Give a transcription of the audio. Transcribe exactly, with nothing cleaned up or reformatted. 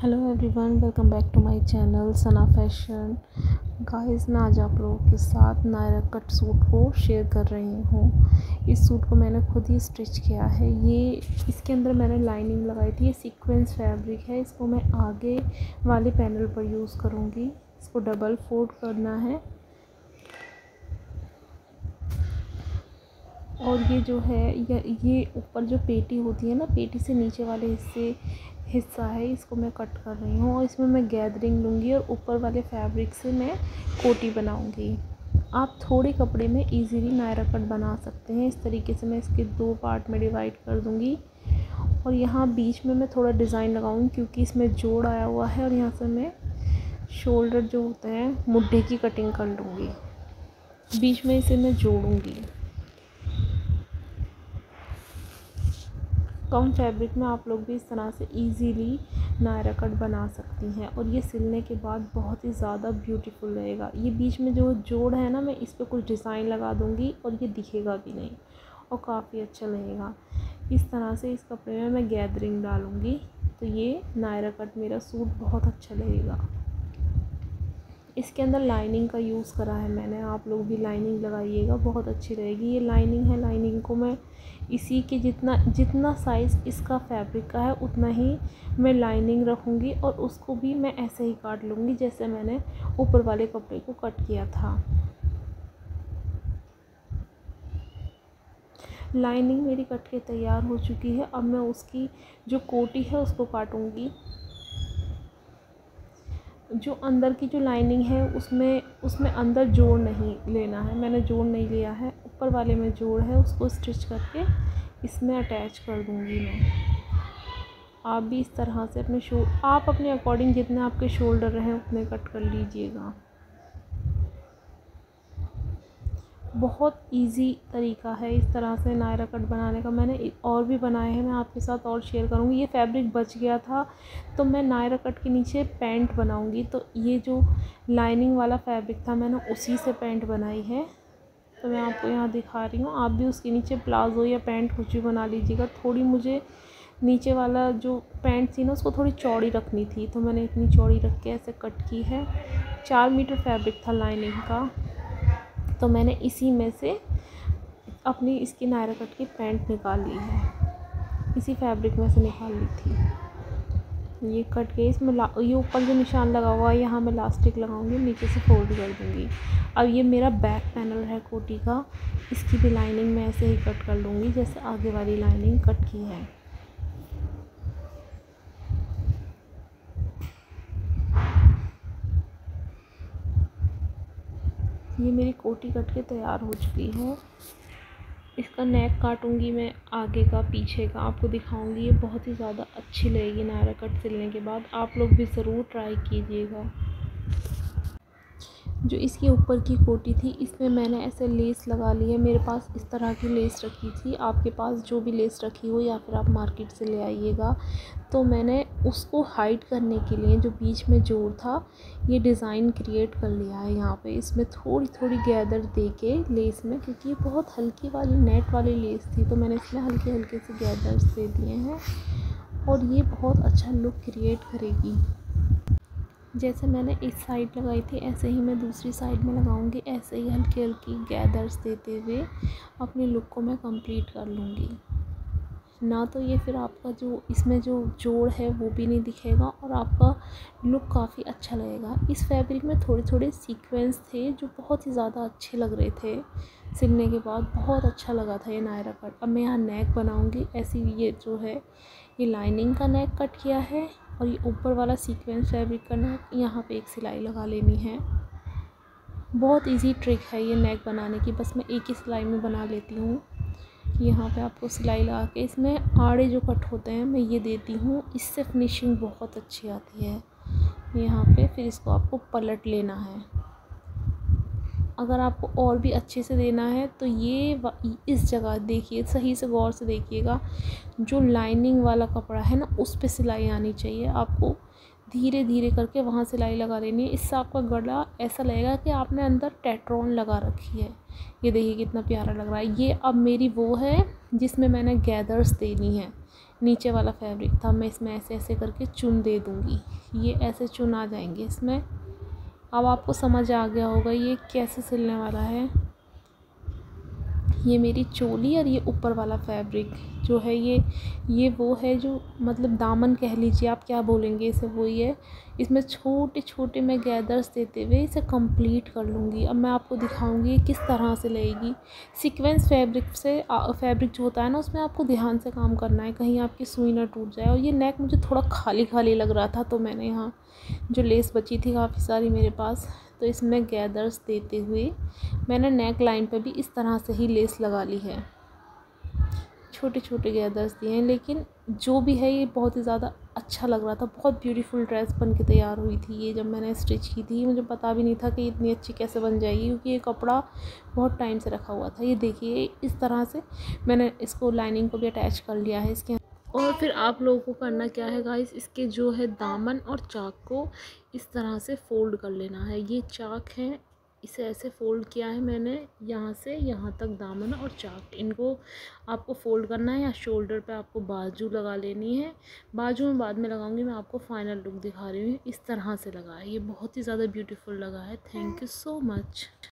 Hello everyone, welcome back to my channel Sana fashion. Guys, मैं आज आप लोगों के साथ नायरा कट सूट को शेयर कर रही हूँ। इस सूट को मैंने खुद ही स्टिच किया है। ये इसके अंदर मैंने लाइनिंग लगाई थी। ये सीक्वेंस फैब्रिक है। इसको मैं आगे वाले पैनल पर यूज़ करूँगी। इसको डबल फोल्ड करना है और ये जो है ये ऊपर जो पेटी होती है ना, पेटी से नीचे वाले हिस्से हिस्सा है, इसको मैं कट कर रही हूँ और इसमें मैं गैदरिंग लूँगी और ऊपर वाले फैब्रिक से मैं कोटी बनाऊँगी। आप थोड़े कपड़े में इजीली नायरा कट बना सकते हैं। इस तरीके से मैं इसके दो पार्ट में डिवाइड कर दूँगी और यहाँ बीच में मैं थोड़ा डिज़ाइन लगाऊँगी क्योंकि इसमें जोड़ आया हुआ है और यहाँ से मैं शोल्डर जो होते हैं मुड्ढे की कटिंग कर लूँगी। बीच में इसे मैं जोड़ूँगी। कम फैब्रिक में आप लोग भी इस तरह से इजीली नायरा कट बना सकती हैं और ये सिलने के बाद बहुत ही ज़्यादा ब्यूटीफुल रहेगा। ये बीच में जो जोड़ है ना, मैं इस पर कुछ डिज़ाइन लगा दूँगी और ये दिखेगा भी नहीं और काफ़ी अच्छा लगेगा। इस तरह से इस कपड़े में मैं गैदरिंग डालूँगी तो ये नायरा कट मेरा सूट बहुत अच्छा लगेगा। इसके अंदर लाइनिंग का यूज़ करा है मैंने। आप लोग भी लाइनिंग लगाइएगा, बहुत अच्छी रहेगी। ये लाइनिंग है, लाइनिंग को मैं इसी के जितना जितना साइज़ इसका फैब्रिक का है उतना ही मैं लाइनिंग रखूँगी और उसको भी मैं ऐसे ही काट लूँगी जैसे मैंने ऊपर वाले कपड़े को कट किया था। लाइनिंग मेरी कट के तैयार हो चुकी है। अब मैं उसकी जो कोटी है उसको काटूँगी। जो अंदर की जो लाइनिंग है उसमें उसमें अंदर जोड़ नहीं लेना है। मैंने जोड़ नहीं लिया है। ऊपर वाले में जोड़ है, उसको स्टिच करके इसमें अटैच कर दूंगी मैं। आप भी इस तरह से अपने शो आप अपने अकॉर्डिंग जितने आपके शोल्डर रहें उतने कट कर लीजिएगा। बहुत इजी तरीका है इस तरह से नायरा कट बनाने का। मैंने और भी बनाए हैं, मैं आपके साथ और शेयर करूँगी। ये फैब्रिक बच गया था तो मैं नायरा कट के नीचे पैंट बनाऊँगी। तो ये जो लाइनिंग वाला फैब्रिक था मैंने उसी से पैंट बनाई है, तो मैं आपको यहाँ दिखा रही हूँ। आप भी उसके नीचे प्लाजो या पैंट कुछ भी बना लीजिएगा। थोड़ी मुझे नीचे वाला जो पैंट थी ना उसको थोड़ी चौड़ी रखनी थी, तो मैंने इतनी चौड़ी रख के ऐसे कट की है। चार मीटर फैब्रिक था लाइनिंग का, तो मैंने इसी में से अपनी इसकी नायरा कट की पैंट निकाल ली है। इसी फैब्रिक में से निकाल ली थी। ये कट के इसमें ये ऊपर जो निशान लगा हुआ है यहाँ मैं इलास्टिक लगाऊंगी, नीचे से फोल्ड कर दूंगी। अब ये मेरा बैक पैनल है कोटी का, इसकी भी लाइनिंग मैं ऐसे ही कट कर लूँगी जैसे आगे वाली लाइनिंग कट की है। ये मेरी कोटी कट के तैयार हो चुकी है। इसका नेक काटूंगी मैं, आगे का पीछे का आपको दिखाऊंगी। ये बहुत ही ज़्यादा अच्छी लगेगी नायरा कट सिलने के बाद। आप लोग भी ज़रूर ट्राई कीजिएगा। जो इसके ऊपर की कोटी थी इसमें मैंने ऐसे लेस लगा ली है। मेरे पास इस तरह की लेस रखी थी। आपके पास जो भी लेस रखी हो या फिर आप मार्केट से ले आइएगा। तो मैंने उसको हाइड करने के लिए जो बीच में जोड़ था ये डिज़ाइन क्रिएट कर लिया है यहाँ पे। इसमें थोड़ी थोड़ी गैदर दे के लेस में, क्योंकि ये बहुत हल्की वाली नेट वाली लेस थी तो मैंने इसमें हल्के हल्के से गैदर्स दे दिए हैं और ये बहुत अच्छा लुक क्रिएट करेगी। जैसे मैंने इस साइड लगाई थी ऐसे ही मैं दूसरी साइड में लगाऊंगी। ऐसे ही हल्की हल्की गैदर्स देते हुए अपने लुक को मैं कंप्लीट कर लूँगी। ना तो ये फिर आपका जो इसमें जो जोड़ है वो भी नहीं दिखेगा और आपका लुक काफ़ी अच्छा लगेगा। इस फैब्रिक में थोड़े थोड़े सीक्वेंस थे जो बहुत ही ज़्यादा अच्छे लग रहे थे सिलने के बाद। बहुत अच्छा लगा था ये नायरा कट। अब मैं यहाँ नेक बनाऊँगी। ऐसी ये जो है ये लाइनिंग का नेक कट किया है और ये ऊपर वाला सीक्वेंस फैब्रिक का नेक, यहाँ पे एक सिलाई लगा लेनी है। बहुत इजी ट्रिक है ये नेक बनाने की, बस मैं एक ही सिलाई में बना लेती हूँ। यहाँ पे आपको सिलाई लगा के इसमें आड़े जो कट होते हैं मैं ये देती हूँ, इससे फिनिशिंग बहुत अच्छी आती है। यहाँ पे फिर इसको आपको पलट लेना है। अगर आपको और भी अच्छे से देना है तो ये इस जगह देखिए, सही से गौर से देखिएगा, जो लाइनिंग वाला कपड़ा है ना उस पे सिलाई आनी चाहिए। आपको धीरे धीरे करके वहाँ सिलाई लगा देनी है। इससे आपका गला ऐसा लगेगा कि आपने अंदर टेट्रॉन लगा रखी है। ये देखिए कितना प्यारा लग रहा है। ये अब मेरी वो है जिसमें मैंने गैदर्स देनी है। नीचे वाला फैब्रिक था। मैं इसमें ऐसे ऐसे करके चुन दे दूँगी, ये ऐसे चुन आ जाएंगे इसमें। अब आपको समझ आ गया होगा ये कैसे सिलने वाला है। ये मेरी चोली और ये ऊपर वाला फैब्रिक जो है ये ये वो है जो मतलब दामन कह लीजिए आप, क्या बोलेंगे इसे, वही है। इसमें छोटे छोटे मैं गैदर्स देते हुए इसे कंप्लीट कर लूँगी। अब मैं आपको दिखाऊंगी किस तरह से लगेगी। सीक्वेंस फैब्रिक से फैब्रिक जो होता है ना, उसमें आपको ध्यान से काम करना है, कहीं आपकी सुई ना टूट जाए। और ये नेक मुझे थोड़ा खाली खाली लग रहा था, तो मैंने यहाँ जो लेस बची थी काफ़ी सारी मेरे पास, तो इसमें गैदर्स देते हुए मैंने नेक लाइन पे भी इस तरह से ही लेस लगा ली है। छोटे छोटे गैदर्स दिए हैं, लेकिन जो भी है ये बहुत ही ज़्यादा अच्छा लग रहा था। बहुत ब्यूटीफुल ड्रेस बन के तैयार हुई थी ये। जब मैंने स्टिच की थी मुझे पता भी नहीं था कि इतनी अच्छी कैसे बन जाएगी, क्योंकि ये कपड़ा बहुत टाइम से रखा हुआ था। ये देखिए इस तरह से मैंने इसको लाइनिंग को भी अटैच कर लिया है इसके। और फिर आप लोगों को करना क्या है गाइस, इसके जो है दामन और चाक को इस तरह से फ़ोल्ड कर लेना है। ये चाक है, इसे ऐसे फ़ोल्ड किया है मैंने, यहाँ से यहाँ तक दामन और चाक, इनको आपको फ़ोल्ड करना है। या शोल्डर पे आपको बाजू लगा लेनी है। बाजू में बाद में लगाऊंगी, मैं आपको फाइनल लुक दिखा रही हूँ। इस तरह से लगा है, ये बहुत ही ज़्यादा ब्यूटीफुल लगा है। Thank you so much.